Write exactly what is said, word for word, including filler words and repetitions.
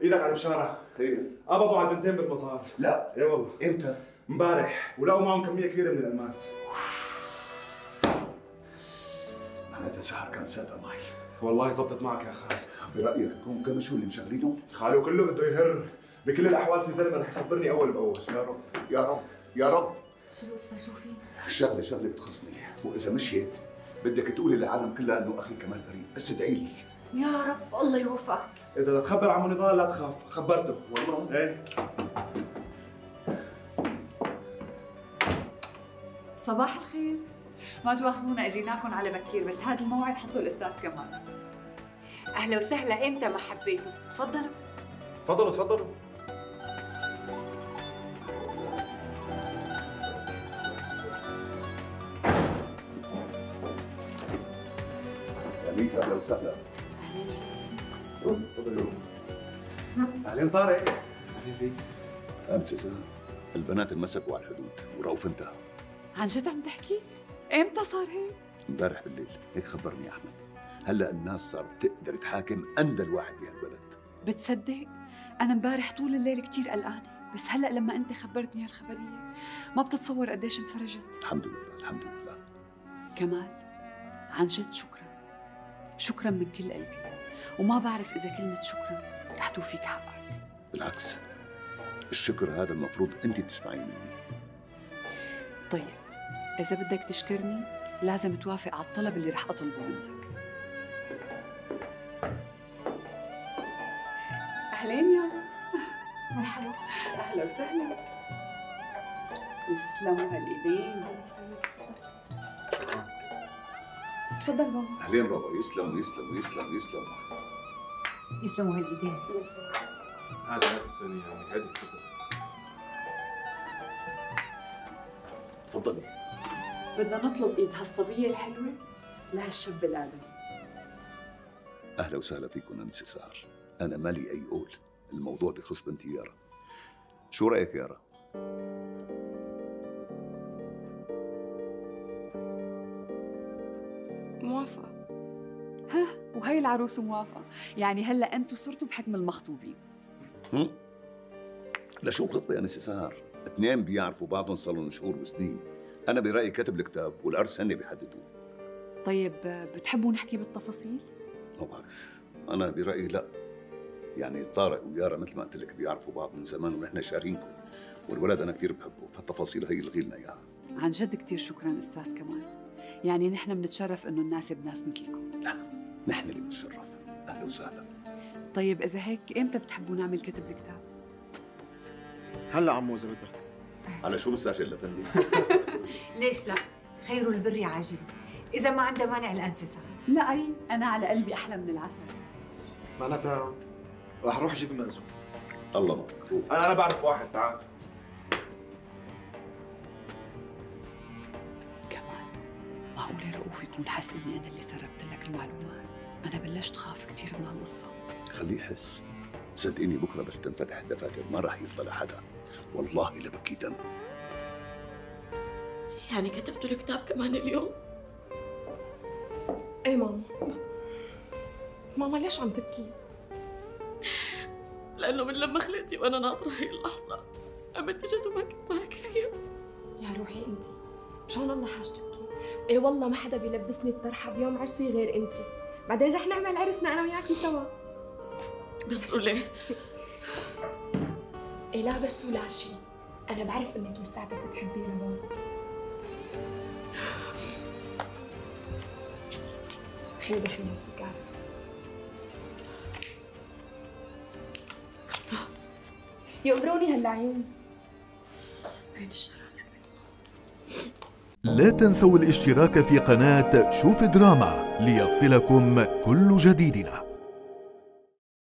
ايدك على بشاره. خير؟ قبضوا على البنتين بالمطار. لا. اي والله. امتى؟ امبارح، ولقوا معهم كميه كبيره من الالماس. معناتها سهر كان صادق معي. والله زبطت معك يا خال. برايك هم كانوا شو اللي مشغلينهم؟ خالو كله بده يهر. بكل الاحوال في زلمه رح يخبرني اول باول. يا رب يا رب يا رب. شو القصه؟ شو في؟ الشغله شغله بتخصني، واذا مشيت بدك تقولي للعالم كلها انه اخي كمال بريء، بس ادعي لي. يا رب الله يوفقك. اذا بدك تخبر عمو نضال لا تخاف، خبرته. والله؟ ايه. صباح الخير. ما تواخذونا اجيناكم على بكير، بس هذا الموعد حطوا الاستاذ كمال. اهلا وسهلا، امتى ما حبيتوا؟ تفضلوا. تفضلوا تفضلوا. يا ميت اهلا وسهلا. تفضلوا. اهلين طارق. اهلين فيك. امس سهر البنات انمسكوا على الحدود ورؤوف انتهى. عن جد عم تحكي؟ امتى صار هيك؟ امبارح بالليل، هيك خبرني احمد. هلا الناس صارت تقدر تحاكم اندل واحد بهالبلد. بتصدق؟ انا امبارح طول الليل كثير قلقانه، بس هلا لما انت خبرتني هالخبريه ما بتتصور قديش انفرجت. الحمد لله الحمد لله. كمال عن جد شكرا، شكرا من كل قلبي، وما بعرف اذا كلمه شكرا رح توفيك حقك. بالعكس، الشكر هذا المفروض انت تسمعيه مني. طيب اذا بدك تشكرني لازم توافق على الطلب اللي رح اطلبه منك. اهلين يارا. مرحبا. اهلا وسهلا. يسلموا هالايدين. تفضل بابا. اهلين بابا. يسلم يسلم يسلم يسلم. يسلموا هالايدين. هذا هذا الصينيه عندك، هذه تفضل. تفضلي. بدنا نطلب ايد هالصبيه الحلوه لهالشاب الادمي. اهلا وسهلا فيكم انسه سهر. انا مالي اي قول، الموضوع بخص بنتي يارا. شو رايك يارا؟ موافقه. ها وهي العروس موافقه، يعني هلا انتم صرتوا بحكم المخطوبين. هم؟ لشو بخطبه يا انسه سهر؟ اثنين بيعرفوا بعضهم صار لهم شهور وسنين. انا برايي كتب الكتاب والعرس هن بيحددوه. طيب بتحبوا نحكي بالتفاصيل؟ ما بعرف، انا برايي لا. يعني طارق ويارا مثل ما قلت لك بيعرفوا بعض من زمان ونحن شارينكم، والولد انا كثير بحبه، فالتفاصيل هي الغي لنا اياها. عن جد كثير شكرا استاذ كمال، يعني نحن بنتشرف انه نناسب ناس مثلكم. لا نحن اللي بنتشرف. اهلا وسهلا. طيب اذا هيك امتى بتحبوا نعمل كتب الكتاب؟ هلا عمو اذا بدك. على شو مستعجل لفندي؟ ليش لا؟ خير البر عاجل، اذا ما عنده مانع الانسه سهر. لا اي انا على قلبي احلى من العسل. معناتها راح اروح اجيب المأذون. الله معك. انا انا بعرف واحد. تعال. كمان معقوله رؤوف يكون حس اني انا اللي سربت لك المعلومات؟ انا بلشت خاف كثير من هالقصه. خليه يحس. صدقيني بكره بس تنفتح الدفاتر ما راح يفضل حدا، والله لبكي دم. يعني كتبتوا الكتاب كمان اليوم؟ ايه ماما. ماما ليش عم تبكي؟ لأنه من لما خلقتي وأنا ناطرة هي اللحظة قامت إجت وما كنت معك فيها. يا روحي انت، مشان الله حاج تبكي. ايه والله ما حدا بيلبسني الطرحة بيوم عرسي غير انت. بعدين رح نعمل عرسنا أنا وياكي سوا. بس وليه؟ ايه لا بس ولا شيء، أنا بعرف إنك لساتك بتحبينا بابا. خليني بشوي السيجارة. يقبروني هلا عيوني. هيدي الشرع. لا تنسوا الاشتراك في قناة شوف دراما ليصلكم كل جديدنا.